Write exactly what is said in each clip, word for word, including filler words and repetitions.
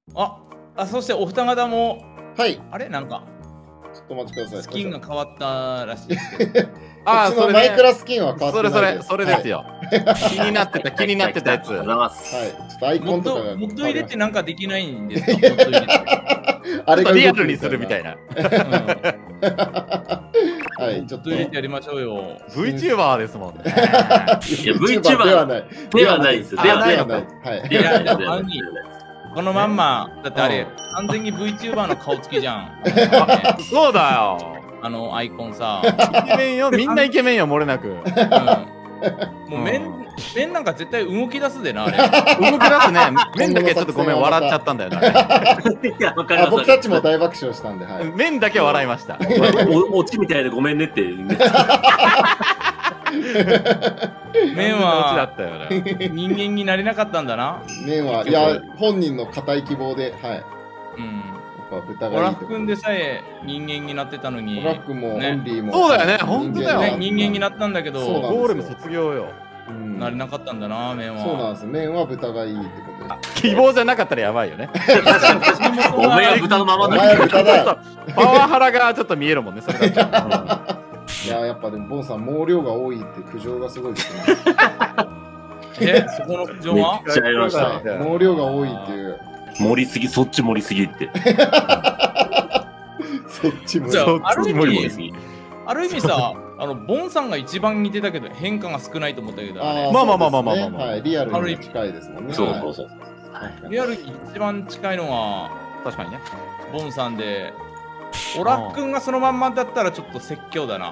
あ、あ、そしてお二方も、 はい。 あれなんか、 ちょっとお待ちください。 スキンが変わったらしいですけど。 ああ、それマイクラスキンは変わってないです。 それそれ、それですよ。気になってた、気になってたやつ。 はい。ちょっとアイコンとかが。 もっと入れてなんかできないんですか？もっと入れて。 あれがリアルにするみたいな。 はい、ちょっと入れてやりましょうよ。 VTuber ですもんね。 いや、VTuber ではない。 ではないです。ではない。 はい。 このまんま、だってあれ、完全に VTuber の顔つきじゃん。 そうだよ。 あのアイコンさ。 イケメンよ、みんなイケメンよ、漏れなく。 もう面、面なんか絶対動き出すでな、あれ。 動き出すね。面だけちょっとごめん、笑っちゃったんだよな。 僕たちも大爆笑したんで、 面だけ笑いました。 オチみたいでごめんねって。 面は人間になれなかったんだな。 面は、いや、本人の固い希望で、はい。 うん。 やっぱ豚がいい。 オラフ君でさえ人間になってたのに。 オラフ君もオンリーも。 そうだよね、本当だよ。 人間になったんだけど、 ゴーレム卒業よ。 なれなかったんだな、面は。 そうなんです。面は豚がいいってことで。 希望じゃなかったらやばいよね。 お前は豚のままだ。 お前は豚だ。 パワハラがちょっと見えるもんね、それだと。 いや、やっぱでもボンさん毛量が多いって苦情がすごいですね。 え、そこの苦情は？ めっちゃありました。 毛量が多いっていう。 盛りすぎ、そっち盛りすぎって。 そっち盛りすぎ。 ある意味さ、あのボンさんが一番似てたけど変化が少ないと思ったけど、 まあまあまあまあまあまあ、 リアルに近いですもんね。 そうそうそう。 リアルに一番近いのは確かにね、 ボンさんで。オラフ君がそのまんまだったらちょっと説教だな。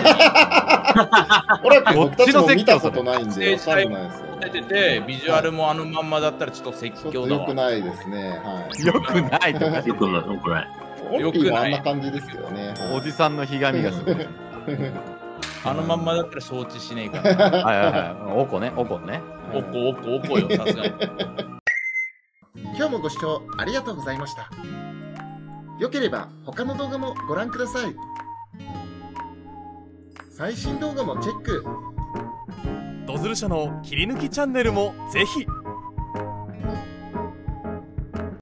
オラフ君僕たちも見たことないんで分かんないですよ。 出ててビジュアルもあのまんまだったらちょっと説教だわ。 よくないですね。 よくないとか。 よくない。よくない。 オンリーはあんな感じですけどね。 おじさんのひがみがすごい。 あのまんまだったら承知しねえから。 はいはいはい。おこね、おこね。 おこおこおこよ、さすがに。 今日もご視聴ありがとうございました。よければ他の動画もご覧ください。最新動画もチェック。 ドズル社の切り抜きチャンネルもぜひ。